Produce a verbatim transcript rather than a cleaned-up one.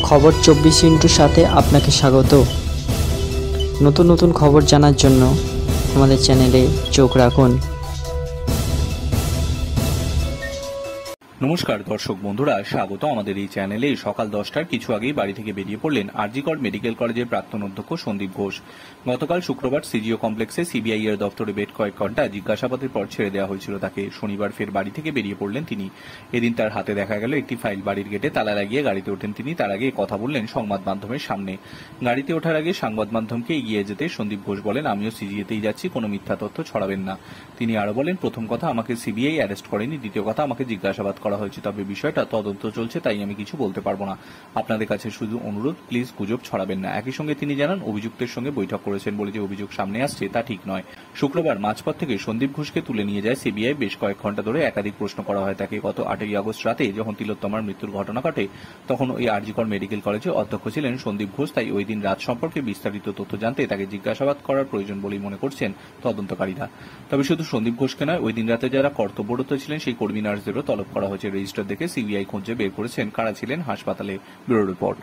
খবর চব্বিশ ইন্টুর সাথে আপনাকে স্বাগত। নতুন নতুন খবর জানার জন্য আমাদের চ্যানেলে চোখ রাখুন। নমস্কার দর্শক বন্ধুরা, স্বাগত আমাদের এই চ্যানেলে। সকাল দশটার কিছু আগেই বাড়ি থেকে বেরিয়ে পড়লেন আরজি কর মেডিকেল কলেজের প্রাক্তন অধ্যক্ষ সন্দীপ ঘোষ। গতকাল শুক্রবার সিজিও কমপ্লেক্সে সিবিআই এর দপ্তরে বেশ কয়েক ঘন্টা জিজ্ঞাসাবাদের পর ছেড়ে দেওয়া হয়েছিল তাকে। শনিবার ফের বাড়ি থেকে বেরিয়ে পড়লেন তিনি। এদিন তার হাতে দেখা গেল একটি ফাইল। বাড়ির গেটে তালা লাগিয়ে গাড়িতে ওঠেন তিনি। তার আগে কথা বললেন সংবাদ মাধ্যমের সামনে। গাড়িতে ওঠার আগে সংবাদ মাধ্যমকে এগিয়ে যেতে সন্দীপ ঘোষ বলেন, আমিও সিজিএতেই যাচ্ছি, কোনো মিথ্যা তথ্য ছড়াবেন না। তিনি আরো বলেন, প্রথম কথা, আমাকে সিবিআই অ্যারেস্ট করেনি। দ্বিতীয় কথা, আমাকে জিজ্ঞাসাবাদ করা হয়েছে, তবে বিষয়টা তদন্ত চলছে, তাই আমি কিছু বলতে পারবো না। আপনাদের কাছে শুধু অনুরোধ, প্লিজ গুজব ছড়াবেন না। একই সঙ্গে তিনি জানান, অভিযুক্তের সঙ্গে বৈঠক করেছেন বলে যে অভিযোগ সামনে আসছে তা ঠিক নয়। শুক্রবার মাঝপথ থেকে সন্দীপ ঘোষকে তুলে নিয়ে যায় সিবিআই। বেশ কয়েক ঘন্টা ধরে একাধিক প্রশ্ন করা হয় তাকে। গত আটই আগস্ট রাতে যখন তিলোত্তমার মৃত্যুর ঘটনা ঘটে, তখন ওই আরজি কর মেডিকেল কলেজে অধ্যক্ষ ছিলেন সন্দীপ ঘোষ। তাই ওই দিন রাত সম্পর্কে বিস্তারিত তথ্য জানতে তাকে জিজ্ঞাসাবাদ করার প্রয়োজন বলেই মনে করছেন তদন্তকারীরা। তবে শুধু সন্দীপ ঘোষকে নয়, ওই দিন রাতে যারা কর্তব্যরত ছিলেন সেই কর্মী নার্সদেরও তলব করা হয়েছে। রেজিস্টার দেখে সিবিআই খুঁজে বের করেছেন কারা ছিলেন হাসপাতালে। Bureau report.